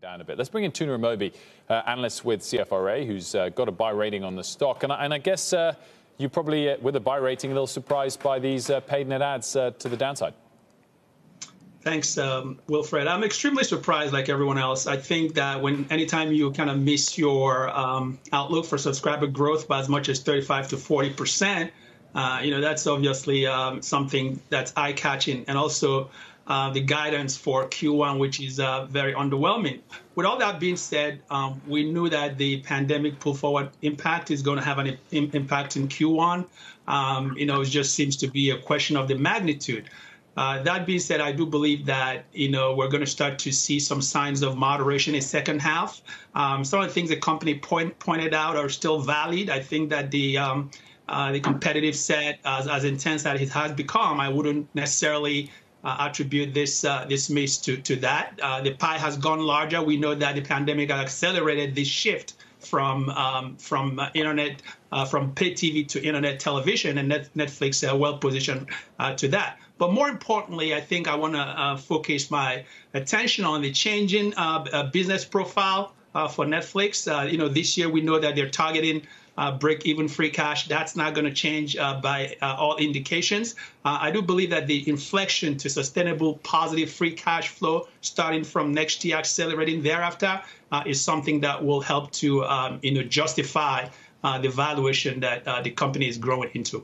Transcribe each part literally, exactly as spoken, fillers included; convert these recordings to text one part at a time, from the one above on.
Down a bit. Let's bring in Tuna Amobi, uh, analyst with C F R A, who's uh, got a buy rating on the stock. And I, and I guess uh, you probably, uh, with a buy rating, a little surprised by these uh, paid net ads uh, to the downside. Thanks, um, Wilfred. I'm extremely surprised, like everyone else. I think that when anytime you kind of miss your um, outlook for subscriber growth by as much as thirty-five to forty percent, uh, you know, that's obviously um, something that's eye-catching. And also uh, the guidance for Q one, which is uh, very underwhelming. With all that being said, um, we knew that the pandemic pull-forward impact is going to have an impact in Q one. Um, you know, it just seems to be a question of the magnitude. Uh, that being said, I do believe that, you know, we're going to start to see some signs of moderation in the second half. Um, some of the things the company point, pointed out are still valid. I think that the um, uh, the competitive set, as, as intense as it has become, I wouldn't necessarily uh, attribute this uh, this miss to, to that. Uh, the pie has gone larger. We know that the pandemic has accelerated this shift from um, from uh, internet, uh, from pay T V to internet television, and Net Netflix are well positioned uh, to that. But more importantly, I think I want to uh, focus my attention on the changing uh, uh, business profile uh, for Netflix. Uh, you know, this year we know that they're targeting uh, break-even free cash. That's not going to change uh, by uh, all indications. Uh, I do believe that the inflection to sustainable positive free cash flow starting from next year, accelerating thereafter, uh, is something that will help to um, you know, justify uh, the valuation that uh, the company is growing into.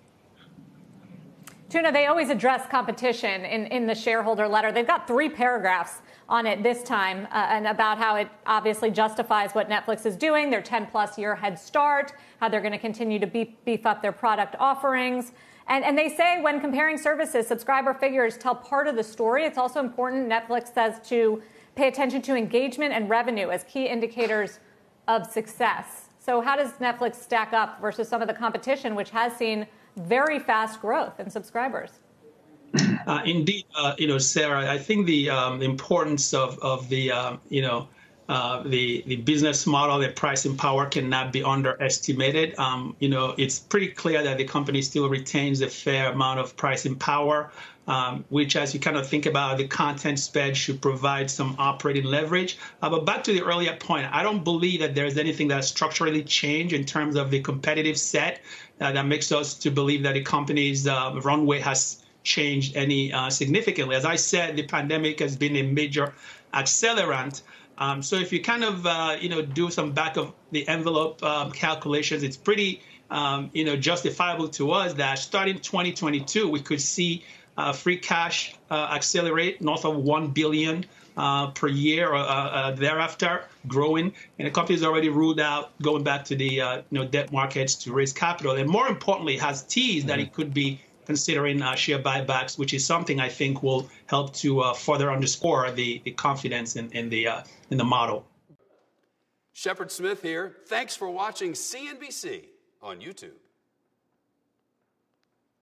Tuna, they always address competition in, in the shareholder letter. They've got three paragraphs on it this time uh, and about how it obviously justifies what Netflix is doing, their ten plus year head start, how they're going to continue to beef, beef up their product offerings. And, and they say when comparing services, subscriber figures tell part of the story. It's also important, Netflix says, to pay attention to engagement and revenue as key indicators of success. So how does Netflix stack up versus some of the competition, which has seen very fast growth in subscribers? Uh, indeed, uh, you know, Sarah, I think the um, importance of, of the, um, you know, uh, the, the business model, the pricing power cannot be underestimated. Um, you know, it's pretty clear that the company still retains a fair amount of pricing power, um, which, as you kind of think about the content spend, should provide some operating leverage. Uh, but back to the earlier point, I don't believe that there's anything that's structurally changed in terms of the competitive set uh, that makes us to believe that the company's uh, runway has changed any uh, significantly. As I said, the pandemic has been a major accelerant. Um, so if you kind of, uh, you know, do some back of the envelope um, calculations, it's pretty, um, you know, justifiable to us that starting twenty twenty-two, we could see uh, free cash uh, accelerate north of one billion dollars uh, per year or uh, uh, thereafter, growing. And the company has already ruled out going back to the, uh, you know, debt markets to raise capital. And more importantly, has teased mm-hmm. that it could be considering uh, share buybacks, which is something I think will help to uh, further underscore the, the confidence in, in, the, uh, in the model. Shepard Smith here. Thanks for watching C N B C on YouTube.